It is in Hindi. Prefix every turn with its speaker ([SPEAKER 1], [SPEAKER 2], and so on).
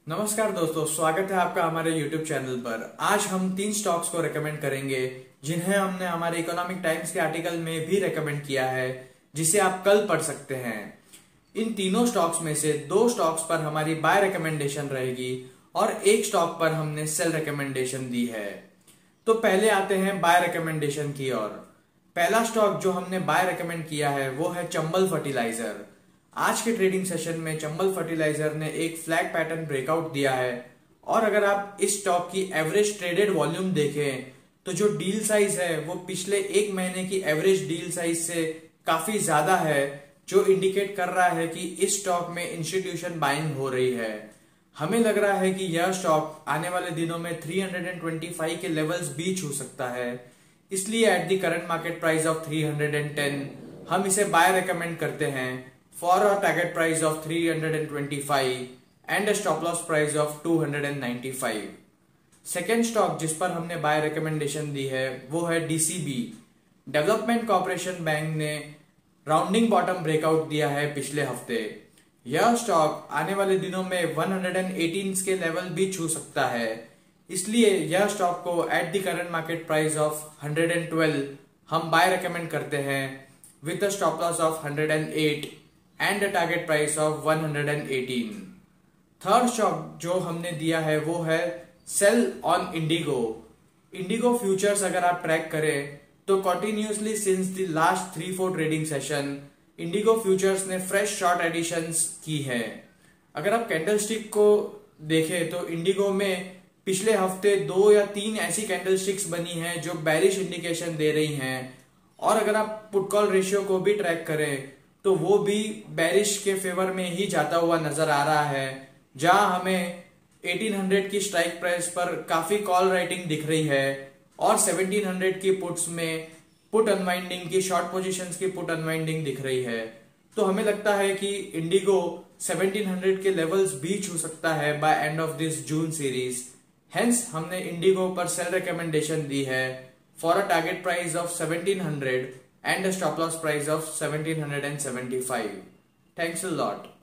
[SPEAKER 1] नमस्कार दोस्तों, स्वागत है आपका हमारे YouTube चैनल पर। आज हम 3 स्टॉक्स को रेकमेंड करेंगे जिन्हें हमने हमारे इकोनॉमिक टाइम्स के आर्टिकल में भी रेकमेंड किया है, जिसे आप कल पढ़ सकते हैं। इन तीनों स्टॉक्स में से 2 स्टॉक्स पर हमारी बाय रिकमेंडेशन रहेगी और 1 स्टॉक पर हमने सेल रिकमेंडेशन दी है। तो पहले आते हैं बाय रिकमेंडेशन की ओर। पहला स्टॉक जो हमने बाय रिकमेंड किया है वो है चंबल फर्टिलाइजर। आज के ट्रेडिंग सेशन में चंबल फर्टिलाइजर ने एक फ्लैग पैटर्न ब्रेकआउट दिया है और अगर आप इस स्टॉक की एवरेज ट्रेडेड वॉल्यूम देखें तो जो डील साइज है वो पिछले 1 महीने की एवरेज डील साइज से काफी ज्यादा है, जो इंडिकेट कर रहा है कि इस स्टॉक में इंस्टीट्यूशन बाइंग हो रही है। हमें लग रहा है कि यह स्टॉक आने वाले दिनों में 325 के लेवल्स भी छू सकता है, इसलिए at the current market price of 310 हम इसे बाय रेकमेंड करते हैं for a target price of 325 and a stop loss price of 295। Second stock जिस पर हमने बाय रिकमेंडेशन दी है वो है डीसीबी। डेवलपमेंट कॉर्पोरेशन बैंक ने राउंडिंग बॉटम ब्रेकआउट दिया है पिछले हफ्ते। यह स्टॉक आने वाले दिनों में 118 के लेवल भी छू सकता है, इसलिए यह स्टॉक को at the current market price of 112 हम बाय रिकमेंड करते हैं with a stop loss of 108 and a target price of 118। Third stock जो हमने दिया है वो है sell on IndiGo. IndiGo futures अगर आप ट्रैक करें तो continuously since the last 3-4 trading session IndiGo futures ने फ्रेश शॉर्ट एडिशंस की है। अगर आप कैंडलस्टिक को देखें तो इंडिगो में पिछले हफ्ते 2 या 3 ऐसी कैंडलस्टिक्स बनी हैं जो बेरिश इंडिकेशन दे रही हैं, और अगर आप पुट कॉल रेशियो को भी ट्रैक करें तो वो भी बेरिश के फेवर में ही जाता हुआ नजर आ रहा है, जहां हमें 1800 की स्ट्राइक प्राइस पर काफी कॉल राइटिंग दिख रही है और 1700 की पुट्स में पुट अनवाइंडिंग की, शॉर्ट पोजीशंस की पुट अनवाइंडिंग दिख रही है। तो हमें लगता है कि इंडिगो 1700 के लेवल्स भी छू सकता है by end of this June series. Hence हमने इंडिगो पर सेल रिकमेंडेशन दी है for a target price of 1700 and a stop loss price of 1775। Thanks a lot.